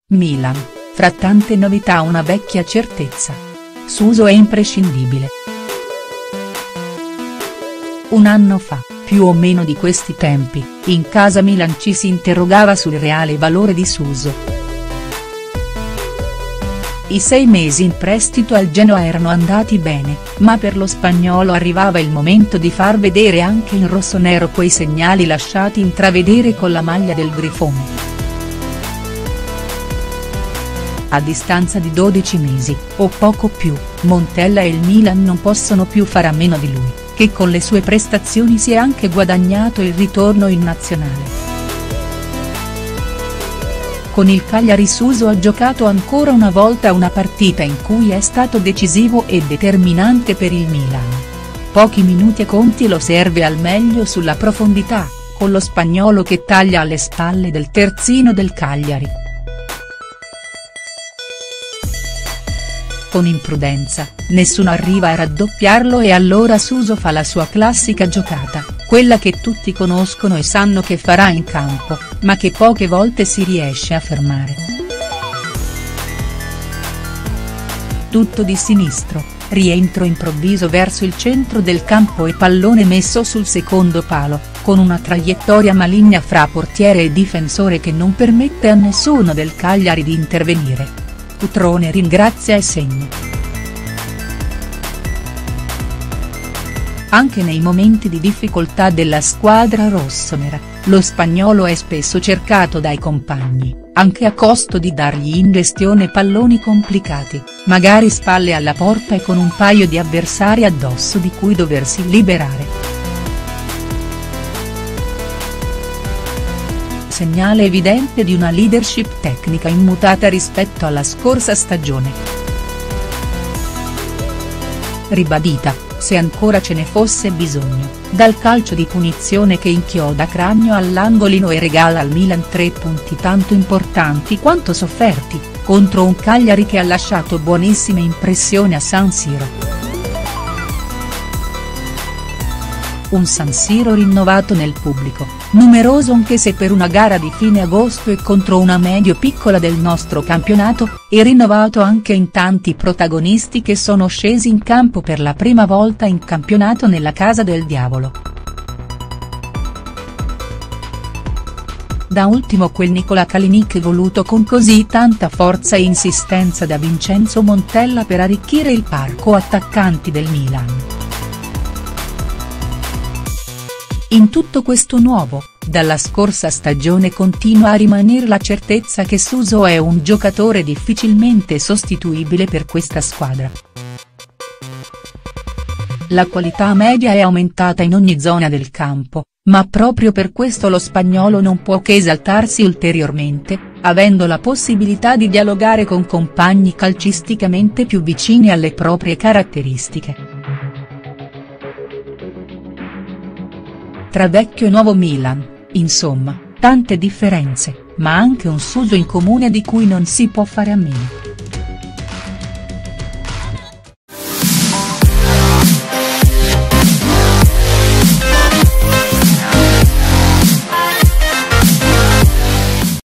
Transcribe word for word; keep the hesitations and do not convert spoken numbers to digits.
Milan, fra tante novità una vecchia certezza. Suso è imprescindibile. Un anno fa, più o meno di questi tempi, in casa Milan ci si interrogava sul reale valore di Suso. I sei mesi in prestito al Genoa erano andati bene, ma per lo spagnolo arrivava il momento di far vedere anche in rossonero quei segnali lasciati intravedere con la maglia del Grifone. A distanza di dodici mesi, o poco più, Montella e il Milan non possono più fare a meno di lui, che con le sue prestazioni si è anche guadagnato il ritorno in nazionale. Con il Cagliari Suso ha giocato ancora una volta una partita in cui è stato decisivo e determinante per il Milan. Pochi minuti a Conti lo serve al meglio sulla profondità, con lo spagnolo che taglia alle spalle del terzino del Cagliari. Con imprudenza, nessuno arriva a raddoppiarlo e allora Suso fa la sua classica giocata, quella che tutti conoscono e sanno che farà in campo, ma che poche volte si riesce a fermare. Tutto di sinistro, rientro improvviso verso il centro del campo e pallone messo sul secondo palo, con una traiettoria maligna fra portiere e difensore che non permette a nessuno del Cagliari di intervenire. Cutrone ringrazia e segna. Anche nei momenti di difficoltà della squadra rossonera, lo spagnolo è spesso cercato dai compagni, anche a costo di dargli in gestione palloni complicati, magari spalle alla porta e con un paio di avversari addosso di cui doversi liberare. Segnale evidente di una leadership tecnica immutata rispetto alla scorsa stagione. Ribadita, se ancora ce ne fosse bisogno, dal calcio di punizione che inchioda Cragno all'angolino e regala al Milan tre punti tanto importanti quanto sofferti, contro un Cagliari che ha lasciato buonissime impressioni a San Siro. Un San Siro rinnovato nel pubblico, numeroso anche se per una gara di fine agosto e contro una medio-piccola del nostro campionato, e rinnovato anche in tanti protagonisti che sono scesi in campo per la prima volta in campionato nella casa del diavolo. Da ultimo quel Nikola Kalinic voluto con così tanta forza e insistenza da Vincenzo Montella per arricchire il parco attaccanti del Milan. In tutto questo nuovo, dalla scorsa stagione continua a rimanere la certezza che Suso è un giocatore difficilmente sostituibile per questa squadra. La qualità media è aumentata in ogni zona del campo, ma proprio per questo lo spagnolo non può che esaltarsi ulteriormente, avendo la possibilità di dialogare con compagni calcisticamente più vicini alle proprie caratteristiche. Tra vecchio e nuovo Milan, insomma, tante differenze, ma anche un Suso in comune di cui non si può fare a meno.